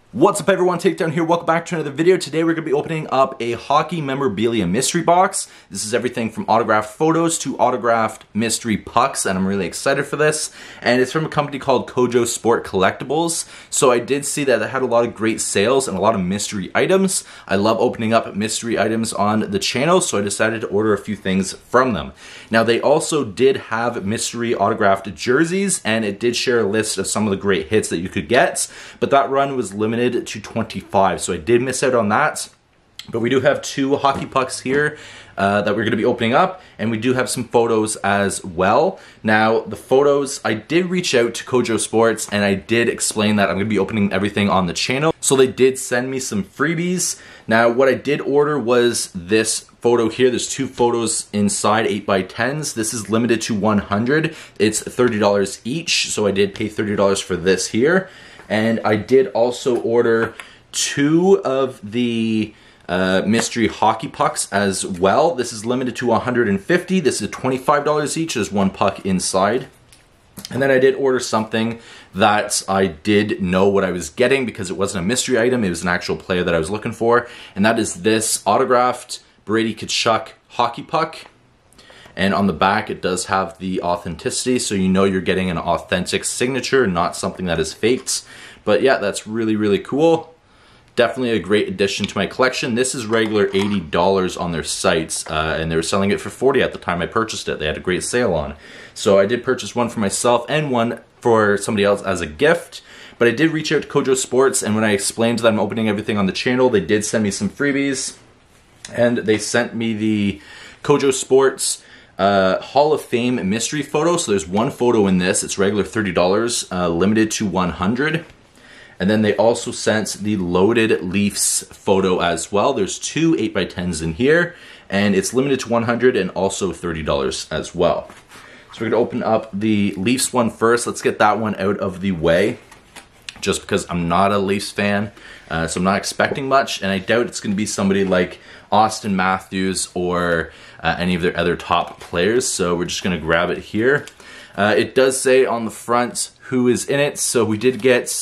What's up everyone, Takedown here, welcome back to another video. Today we're going to be opening up a hockey memorabilia mystery box. This is everything from autographed photos to autographed mystery pucks, and I'm really excited for this. And it's from a company called Kojo Sport Collectibles. So I did see that they had a lot of great sales and a lot of mystery items. I love opening up mystery items on the channel, so I decided to order a few things from them. Now they also did have mystery autographed jerseys, and it did share a list of some of the great hits that you could get, but that run was limited to 25, so I did miss out on that. But we do have two hockey pucks here that we're going to be opening up, and we do have some photos as well. Now the photos, I did reach out to Kojo Sports and I did explain that I'm going to be opening everything on the channel, so they did send me some freebies. Now what I did order was this photo here. There's two photos inside 8x10s. This is limited to 100. It's $30 each, so I did pay $30 for this here. And I did also order two of the mystery hockey pucks as well. This is limited to 150. This is $25 each. There's one puck inside. And then I did order something that I did know what I was getting because it wasn't a mystery item. It was an actual player that I was looking for. And that is this autographed Brady Tkachuk hockey puck. And on the back, it does have the authenticity, so you know you're getting an authentic signature, not something that is faked. But yeah, that's really, really cool. Definitely a great addition to my collection. This is regular $80 on their sites, and they were selling it for $40 at the time I purchased it. They had a great sale on. So I did purchase one for myself and one for somebody else as a gift. But I did reach out to Kojo Sports, and when I explained that I'm opening everything on the channel, they did send me some freebies. And they sent me the Kojo Sports Hall of Fame mystery photo. So there's one photo in this. It's regular $30, limited to 100. And then they also sent the loaded Leafs photo as well. There's two 8x10s in here, and it's limited to 100 and also $30 as well. So we're gonna open up the Leafs one first. Let's get that one out of the way, just because I'm not a Leafs fan, so I'm not expecting much, and I doubt it's gonna be somebody like Austin Matthews or any of their other top players, so we're just gonna grab it here. It does say on the front who is in it, so we did get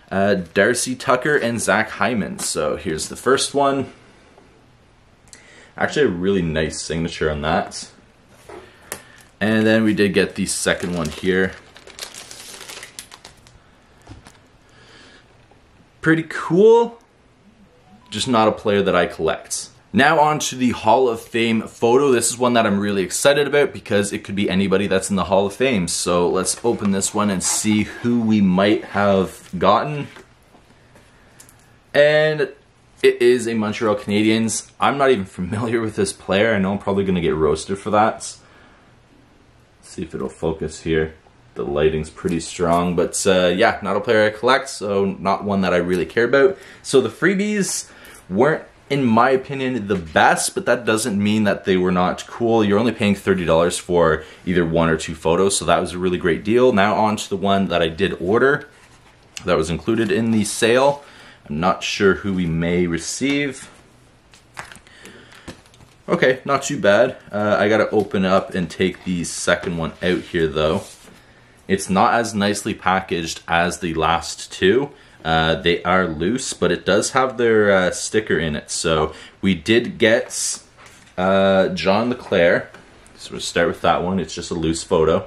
Darcy Tucker and Zach Hyman. So here's the first one. Actually a really nice signature on that. And then we did get the second one here. Pretty cool, just not a player that I collect. Now on to the Hall of Fame photo. This is one that I'm really excited about because it could be anybody that's in the Hall of Fame. So let's open this one and see who we might have gotten. And it is a Montreal Canadiens. I'm not even familiar with this player. I know I'm probably going to get roasted for that. Let's see if it'll focus here. The lighting's pretty strong, but yeah, not a player I collect, so not one that I really care about. So the freebies weren't, in my opinion, the best, but that doesn't mean that they were not cool. You're only paying $30 for either one or two photos, so that was a really great deal. Now on to the one that I did order that was included in the sale. I'm not sure who we may receive. Okay, not too bad. I gotta open up and take the second one out here though. It's not as nicely packaged as the last two. They are loose, but it does have their sticker in it. So we did get John LeClair. So we'll start with that one. It's just a loose photo.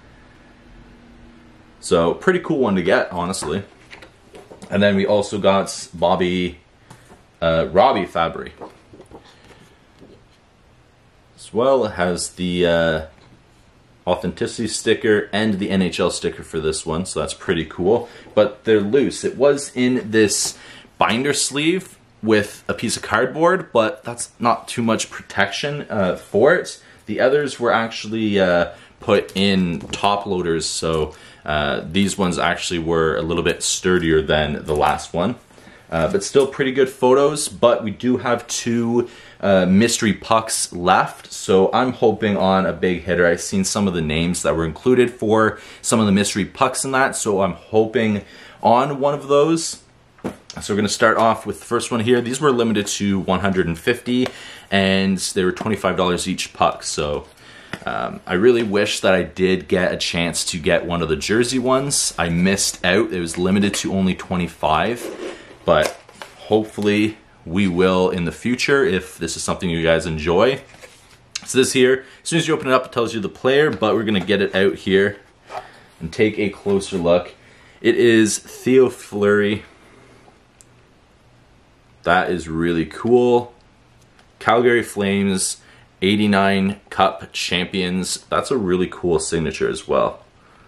So pretty cool one to get, honestly. And then we also got Robbie Fabry. As well, it has the authenticity sticker and the NHL sticker for this one, so that's pretty cool. But they're loose. It was in this binder sleeve with a piece of cardboard, but that's not too much protection for it. The others were actually put in top loaders, so these ones actually were a little bit sturdier than the last one. But still pretty good photos, but we do have two mystery pucks left, so I'm hoping on a big hitter. I've seen some of the names that were included for some of the mystery pucks in that, so I'm hoping on one of those. So we're going to start off with the first one here. These were limited to 150, and they were $25 each puck, so I really wish that I did get a chance to get one of the jersey ones. I missed out. It was limited to only 25. but hopefully we will in the future if this is something you guys enjoy. So this here, as soon as you open it up, it tells you the player, but we're gonna get it out here and take a closer look. It is Theo Fleury. That is really cool. Calgary Flames, 89 Cup champions. That's a really cool signature as well.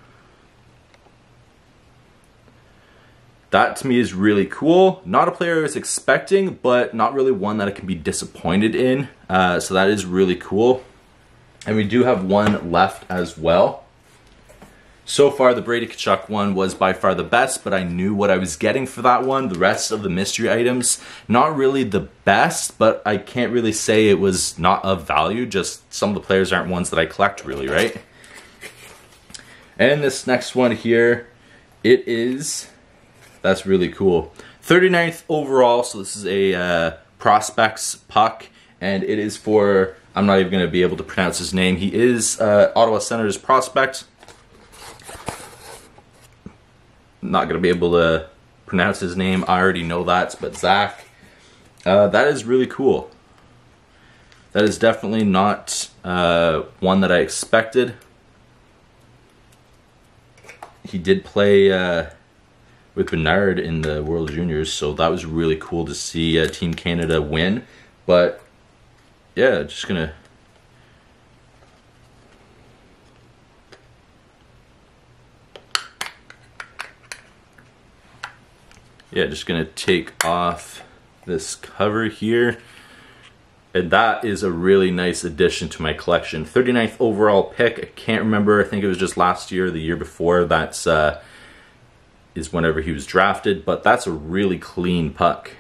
That to me is really cool. Not a player I was expecting, but not really one that I can be disappointed in. So that is really cool. And we do have one left as well. So far, the Brady Tkachuk one was by far the best, but I knew what I was getting for that one. The rest of the mystery items, not really the best, but I can't really say it was not of value. Just some of the players aren't ones that I collect really, right? And this next one here, it is... That's really cool. 39th overall, so this is a prospects puck, and it is for, I'm not even going to be able to pronounce his name. He is Ottawa Senators prospect. Not going to be able to pronounce his name. I already know that, but Zach. That is really cool. That is definitely not one that I expected. He did play... with Bernard in the World Juniors, so that was really cool to see Team Canada win. But yeah, just gonna take off this cover here, and that is a really nice addition to my collection. 39th overall pick. I can't remember. I think it was just last year or the year before. That's is whenever he was drafted, but that's a really clean puck.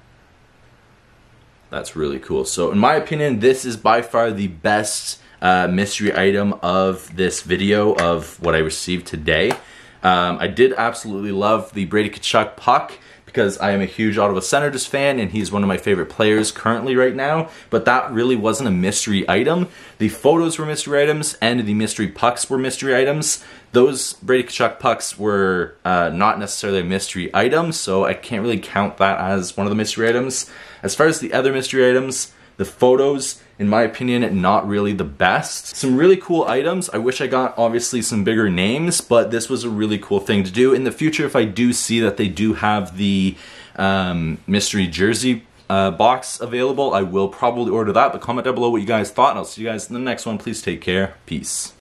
That's really cool. So in my opinion, this is by far the best mystery item of this video of what I received today. I did absolutely love the Brady Tkachuk puck because I am a huge Ottawa Senators fan and he's one of my favorite players currently right now, but that really wasn't a mystery item. The photos were mystery items and the mystery pucks were mystery items. Those Brady Tkachuk pucks were not necessarily a mystery item, so I can't really count that as one of the mystery items. As far as the other mystery items, the photos, in my opinion, not really the best. Some really cool items. I wish I got, obviously, some bigger names, but this was a really cool thing to do. In the future, if I do see that they do have the mystery jersey box available, I will probably order that, but comment down below what you guys thought, and I'll see you guys in the next one. Please take care. Peace.